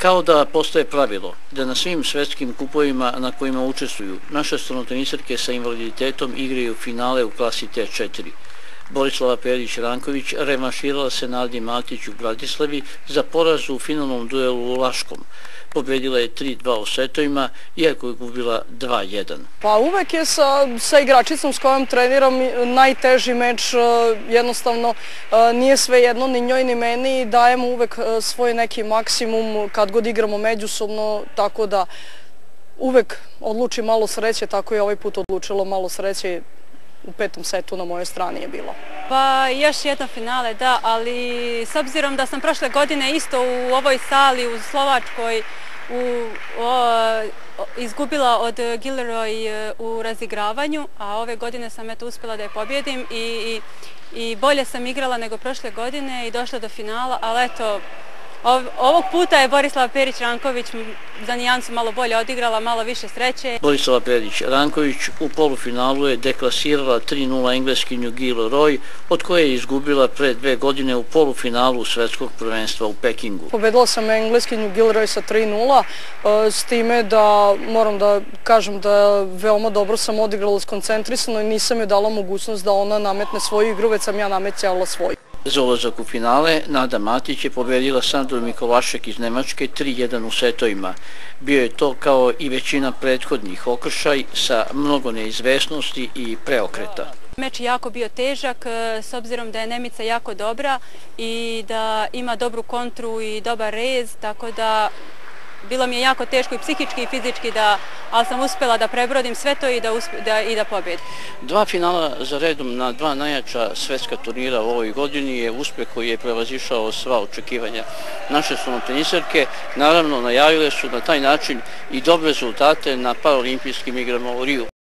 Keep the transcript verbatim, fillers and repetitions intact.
Kao da postaje pravilo da na svim svetskim kupovima na kojima učestvuju naše stolnoteniserke sa invaliditetom igraju finale u klasi T četiri. Borislava Perić-Ranković revanširala se Nadi Matić u Bratislavi za poraz u finalnom duelu u Laškom. Pobedila je tri dva u setovima, iako je gubila dva jedan. Pa uvek je sa, sa igračicom s kojom treniram najteži meč, jednostavno nije sve jedno ni njoj ni meni, dajemo uvek svoj neki maksimum kad god igramo međusobno, tako da uvek odluči malo sreće, tako je ovaj put odlučilo malo sreće. U petom setu na mojoj strani je bilo. Pa još jedno finale, da, ali s obzirom da sam prošle godine isto u ovoj sali u Slovačkoj u, o, izgubila od Gilroy u razigravanju, a ove godine sam eto uspjela da je pobjedim i, i, i bolje sam igrala nego prošle godine i došla do finala, ali eto, ovog puta je Borislava Perić-Ranković za nijansu malo bolje odigrala, malo više sreće. Borislava Perić-Ranković u polufinalu je deklasirala tri nula engleskinju Gilroy, od koje je izgubila pre dve godine u polufinalu svetskog prvenstva u Pekingu. Pobedila sam engleskinju Gilroy sa tri nula, s time da moram da kažem da veoma dobro sam odigrala skoncentrisano i nisam joj dala mogućnost da ona nametne svoju igru, već sam ja nametjala svoju. Za ulazak u finale Nada Matić je pobedila Sandru Mikolašek iz Nemačke tri jedan u setovima. Bio je to kao i većina prethodnih okršaj sa mnogo neizvesnosti i preokreta. Meč je jako bio težak s obzirom da je Nemica jako dobra i da ima dobru kontru i dobar rez, tako da bilo mi je jako teško i psihički i fizički, da, ali sam uspjela da prebrodim sve to i da, da, i da pobedim. Dva finala za redom na dva najjača svetska turnira u ovoj godini je uspjeh koji je prevazišao sva očekivanja naše stolnoteniserke. Naravno, najavile su na taj način i dobre rezultate na paraolimpijskim igrama u Riju.